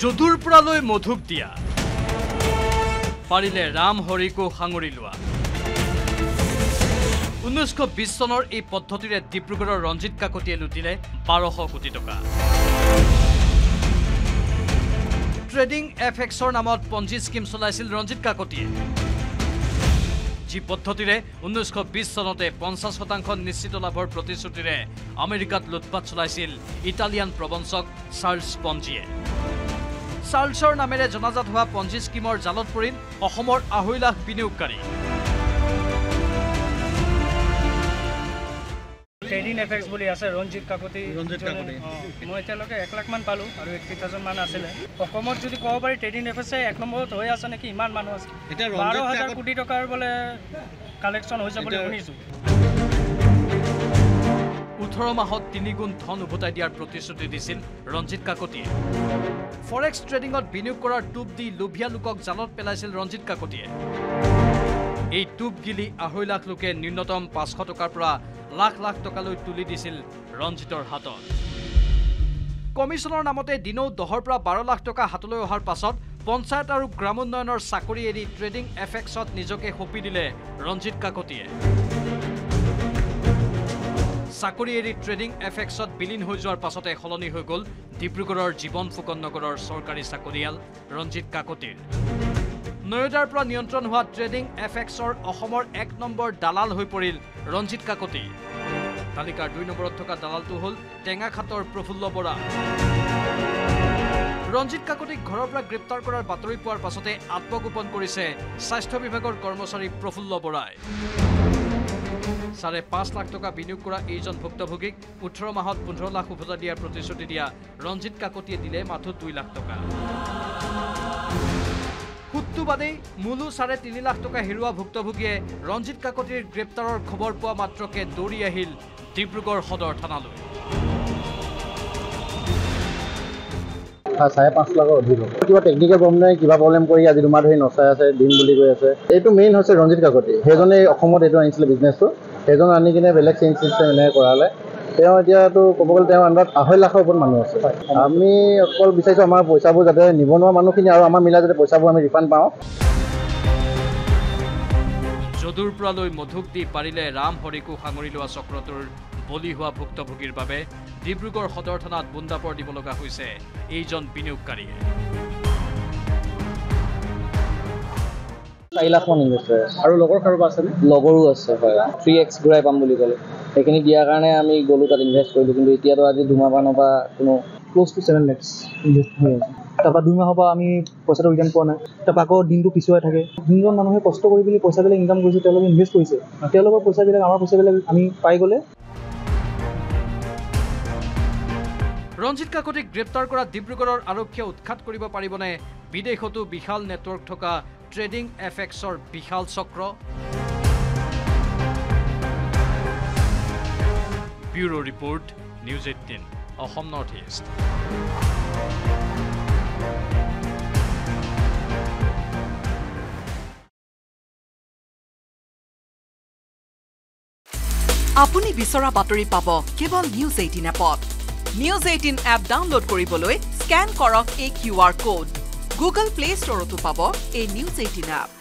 যদুৰ পৰালৈ মধুক দিয়া পাৰিলে ৰাম হৰিকো সাঙুৰি লোৱা 1920 চনৰ এই পদ্ধতিৰে ডিব্ৰুগড়ৰ ৰঞ্জিত কাকতিয়ে লুটিলে 1200 কোটি টকা ট্ৰেডিং এফএক্সৰ নামত পঞ্জি স্কিম চলাইছিল ৰঞ্জিত কাকতিয়ে যি পদ্ধতিৰে 1920 চনতে 50% নিশ্চিত লাভৰ প্ৰতিশ্ৰুতিৰে আমেৰিকাত লুটপাট চলাইছিল ইটালিয়ান প্ৰবঞ্চক চাৰ্লছ পঞ্জিয়ে চাৰ্লছৰ নামেৰে জনাজাত হোৱা পঞ্জি স্কিমৰ জালত পৰিল অসমৰ 2.5 লাখ বিনিয়োগকাৰী ট্ৰেডিং এফেক্স বুলি আছে ৰঞ্জিত কাকতি মই এতিয়ালৈকে 1 লাখ মান পালো আৰু 80,000 মান আছিল অসমত যদি ক'ব পাৰি ট্ৰেডিং এফেক্স 1 নম্বৰত হৈ আছে নেকি ইমান মানুহ আছে 12,000 কোটি টকাৰ বলে কালেকচন হৈছে বুলি শুনিছো 18 মাহত 3 গুণ ধন উভতাই দিয়াৰ প্ৰতিশ্ৰুতি দিছিল ৰঞ্জিত কাকতিয়ে ফৰেক্স ট্ৰেডিংত বিনিয়োগ কৰাৰ টুপ দি লোভিয়া লোকক জালত পেলাইছিল ৰঞ্জিত কাকতিয়ে এই টুপ গিলি 2.5 লাখ লোকে ন্যূনতম 500 টকাৰ পৰা লাখ লাখ টকালৈ তুলি দিছিল ৰঞ্জিতৰ হাতত কমিছনৰ নামতে দিনৌ 10 পৰা 12 লাখ টকা হাতলৈ অহাৰ পাছত পঞ্চায়ত আৰু গ্ৰামোন্নয়নৰ চাকৰি এৰি ট্ৰেডিং এফএক্সত নিজকে হপি দিলে ৰঞ্জিত কাকতিয়ে চাকৰি এৰি ট্ৰেডিং এফএক্সত বিলীন হৈ যোৱাৰ পাছতে সলনি হৈ গ'ল ডিব্ৰুগড়ৰ জীৱন ফুকন নগৰৰ চৰকাৰী চাকৰিয়াল ৰঞ্জিত কাকতিৰ নয়দাৰ পৰা নিয়ন্ত্ৰণ হোৱা ট্ৰেডিং এফএক্সৰ অসমৰ 1 নম্বৰ দালাল হৈ পৰিল ৰঞ্জিত কাকতি তালিকাৰ 2 নম্বৰত থকা দালালটো হ'ল টেঙাখাটৰ প্ৰফুল্ল বৰা ৰঞ্জিত কাকতিক ঘৰৰ পৰা গ্ৰেপ্তাৰ কৰাৰ বাতৰি পোৱাৰ পাছতে আত্মগোপন কৰিছে স্বাস্থ্য বিভাগৰ কৰ্মচাৰী প্ৰফুল্ল বৰাই 5.5 লাখ টকা বিনিয়োগ কৰা এইজন ভুক্তভোগীক 18 মাহত 15 লাখ উভতাই দিয়াৰ প্ৰতিশ্ৰুতি দিয়া ৰঞ্জিত কাকতিয়ে দিলে মাথো 2 লাখ টকা কুট্টুবাদে মূলু 3.5 লাখ টকা হেৰুৱা ভুক্তভোগীয়ে ৰঞ্জিত কাকতিৰ গ্ৰেপ্তাৰৰ খবৰ পোৱা মাত্ৰকে দৌৰি আহিল ডিব্ৰুগড় সদৰ থানালৈ 5.5 লাখৰ অধিক কিবা টেকনিকেল প্ৰব্লেম কিবা প্ৰব্লেম কৰি আজি দুমাহ ধৰি নচাই আছে দিন বুলি কৈ আছে এইটো মেইন হৈছে ৰঞ্জিত কাকতি সেইজনে অসমত এইটো আনিছিলে বিজনেছটো সেইজন আনি কিনে বেলেগ চেঞ্জ চিষ্টেম এনেকৈ কৰালে তেওঁ এতিয়াতো ক'ব গ'লে তেওঁ আন্দাত 2.5 লাখৰ ওপৰত মানুহ আছে আমি অকল বিচাৰিছোঁ আমাৰ পইচাবোৰ যাতে নিবনুৱা মানুহখিনি আৰু আমাৰ মিলাই যাতে পইচাবোৰ আমি ৰিফাণ্ড পাওঁ যদুৰ পৰালৈ মধুক দি পাৰিলে ৰাম হৰিকো সাঙুৰি লোৱা চক্ৰটোৰ বলি হোৱা ভুক্তভোগীৰ বাবে ডিব্ৰুগড় সদৰ থানাত বুন্দাপৰ দিব লগা হৈছে এইজন বিনিয়োগকাৰীয়ে 4 লাখ মান ইনভেষ্টৰ আৰু লগৰ কাৰোবাৰ আছে লগৰো আছে হয় 3x ঘূৰাই পাম বুলি ক'লে সেইখিনি দিয়াৰ কাৰণে আমি গ'লো তাত ইনভেষ্ট কৰিলোঁ কিন্তু এতিয়াতো আজি 2 মাহ মানৰ পৰা কোনো ক্ল'জ টু 7 lakhs ইনভেষ্ট হৈ আছে তাৰপৰা 2 মাহৰ পৰা আমি পইচাটো ৰিটাৰ্ণ পোৱা নাই তাৰপৰা আকৌ দিনটো পিছুৱাই থাকে যোনজন মানুহে কষ্ট কৰি পিনি পইচাবিলাক ইনকাম কৰিছে তেওঁলোকে ইনভেষ্ট কৰিছে তেওঁলোকৰ পইচাবিলাক আমাৰ পইচাবিলাক আমি পাই গ'লে ৰঞ্জিত কাকতিক গ্ৰেপ্তাৰ কৰা ডিব্ৰুগড়ৰ আৰক্ষীয়ে উৎখাত কৰিব পাৰিবনে বিদেশতো বিশাল নেটৱৰ্ক থকা ট্ৰেডিং এফএক্সৰ বিশাল চক্ৰ bureau report news 18 Assam north east আপুনি বিচৰা বাতৰি পাব কেৱল নিউজ 18 এপত নিউজ 18 এপ ডাউনলোড কৰিবলৈ স্ক্যান কৰক এই QR কোড গুগল প্লে ষ্টৰতো পাব এই নিউজ 18 এপ